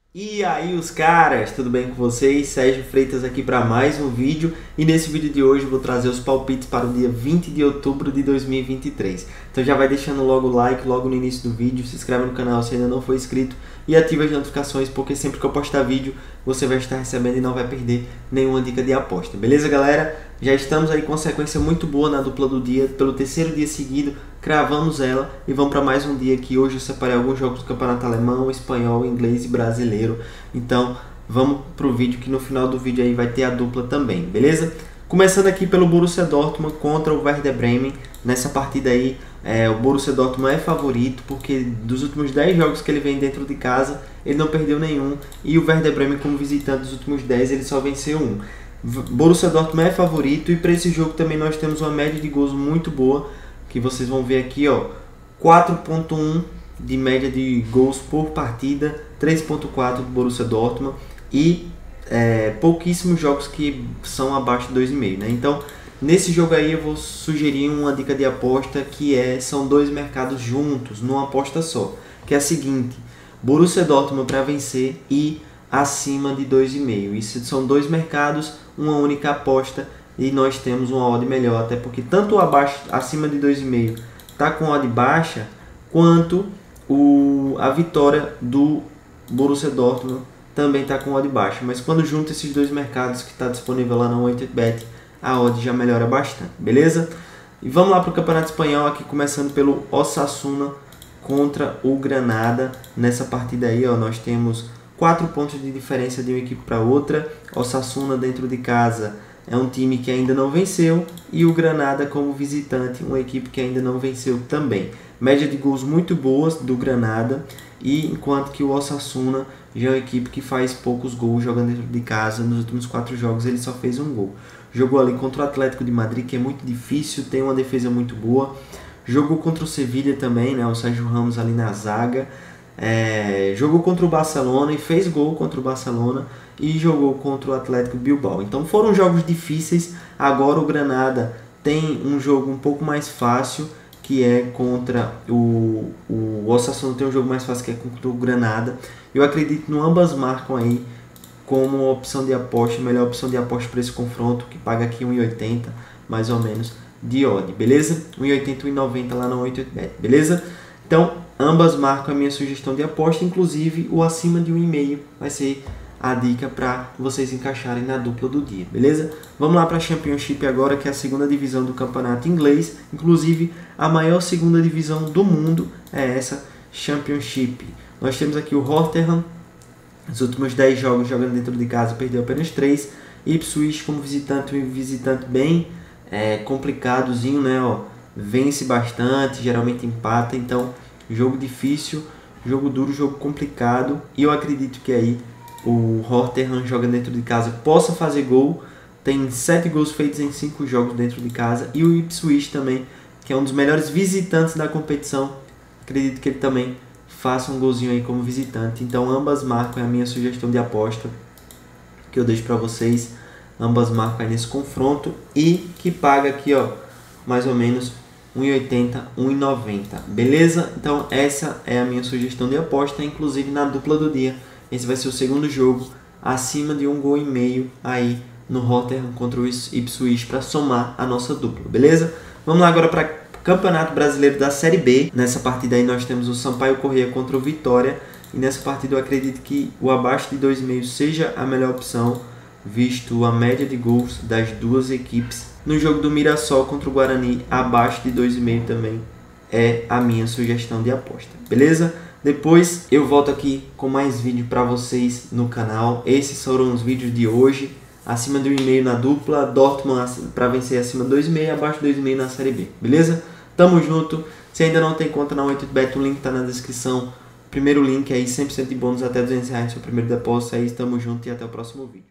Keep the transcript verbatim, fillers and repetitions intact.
E aí os caras, tudo bem com vocês? Sérgio Freitas aqui para mais um vídeo, e nesse vídeo de hoje eu vou trazer os palpites para o dia vinte de outubro de dois mil e vinte e três. Então já vai deixando logo o like logo no início do vídeo, se inscreve no canal se ainda não for inscrito e ativa as notificações, porque sempre que eu postar vídeo você vai estar recebendo e não vai perder nenhuma dica de aposta. Beleza, galera? Já estamos aí com uma sequência muito boa na dupla do dia, pelo terceiro dia seguido cravamos ela e vamos para mais um dia que hoje eu separei alguns jogos do campeonato alemão, espanhol, inglês e brasileiro. Então vamos pro vídeo, que no final do vídeo aí vai ter a dupla também, beleza? Começando aqui pelo Borussia Dortmund contra o Werder Bremen. Nessa partida aí é, o Borussia Dortmund é favorito, porque dos últimos dez jogos que ele vem dentro de casa ele não perdeu nenhum, e o Werder Bremen como visitante dos últimos dez ele só venceu um. Borussia Dortmund é favorito, e para esse jogo também nós temos uma média de gols muito boa, que vocês vão ver aqui, ó, quatro ponto um de média de gols por partida, três ponto quatro do Borussia Dortmund, e é, pouquíssimos jogos que são abaixo de dois vírgula cinco, né? Então, nesse jogo aí eu vou sugerir uma dica de aposta, que é, são dois mercados juntos, numa aposta só, que é a seguinte: Borussia Dortmund para vencer e acima de dois vírgula cinco. Isso são dois mercados, uma única aposta, e nós temos uma odd melhor, até porque tanto o abaixo, acima de dois vírgula cinco está com odd baixa, quanto o, a vitória do Borussia Dortmund também está com odd baixa. Mas quando junta esses dois mercados que está disponível lá na oito bet, a odd já melhora bastante, beleza? E vamos lá para o Campeonato Espanhol, aqui começando pelo Osasuna contra o Granada. Nessa partida aí, ó, nós temos quatro pontos de diferença de uma equipe para outra. Osasuna dentro de casa é um time que ainda não venceu, e o Granada como visitante, uma equipe que ainda não venceu também. Média de gols muito boas do Granada, e enquanto que o Osasuna já é uma equipe que faz poucos gols jogando dentro de casa. Nos últimos quatro jogos ele só fez um gol. Jogou ali contra o Atlético de Madrid, que é muito difícil, tem uma defesa muito boa. Jogou contra o Sevilla também, né? O Sérgio Ramos ali na zaga. É, jogou contra o Barcelona e fez gol contra o Barcelona, e jogou contra o Atlético Bilbao. Então foram jogos difíceis. Agora o Granada tem um jogo um pouco mais fácil, que é contra o, o Osasuna. Tem um jogo mais fácil, que é contra o Granada. Eu acredito no ambas marcam aí como opção de aposta, melhor opção de aposta para esse confronto, que paga aqui um e oitenta mais ou menos de odd, beleza? um e oitenta, um e noventa lá na oito bet, beleza? Então ambas marcam a minha sugestão de aposta, inclusive o acima de um e meio vai ser a dica para vocês encaixarem na dupla do dia, beleza? Vamos lá para a Championship agora, que é a segunda divisão do campeonato inglês. Inclusive a maior segunda divisão do mundo é essa Championship. Nós temos aqui o Rotterdam, nos últimos dez jogos jogando dentro de casa perdeu apenas três. Ipswich como visitante, um visitante bem é, complicadozinho, né? Ó, vence bastante, geralmente empata. Então jogo difícil, jogo duro, jogo complicado, e eu acredito que aí o Rotterdam joga dentro de casa, possa fazer gol. Tem sete gols feitos em cinco jogos dentro de casa, e o Ipswich também, que é um dos melhores visitantes da competição, acredito que ele também faça um golzinho aí como visitante. Então ambas marcam, é a minha sugestão de aposta que eu deixo para vocês. Ambas marcam aí nesse confronto, e que paga aqui, ó, mais ou menos um e oitenta, um e noventa, beleza? Então essa é a minha sugestão de aposta, inclusive na dupla do dia. Esse vai ser o segundo jogo acima de um gol e meio aí no Rotterdam contra o Ipswich, para somar a nossa dupla, beleza? Vamos lá agora para o Campeonato Brasileiro da Série B. Nessa partida aí nós temos o Sampaio Corrêa contra o Vitória, e nessa partida eu acredito que o abaixo de dois vírgula cinco seja a melhor opção, visto a média de gols das duas equipes. No jogo do Mirassol contra o Guarani, abaixo de dois vírgula cinco também é a minha sugestão de aposta, beleza? Depois eu volto aqui com mais vídeo para vocês no canal. Esses foram os vídeos de hoje. Acima de um e meio na dupla, Dortmund para vencer acima de dois vírgula cinco, abaixo de dois vírgula cinco na Série B, beleza? Tamo junto. Se ainda não tem conta na oito bet, o link tá na descrição. Primeiro link aí, cem por cento de bônus até duzentos reais no seu primeiro depósito. Aí, tamo junto e até o próximo vídeo.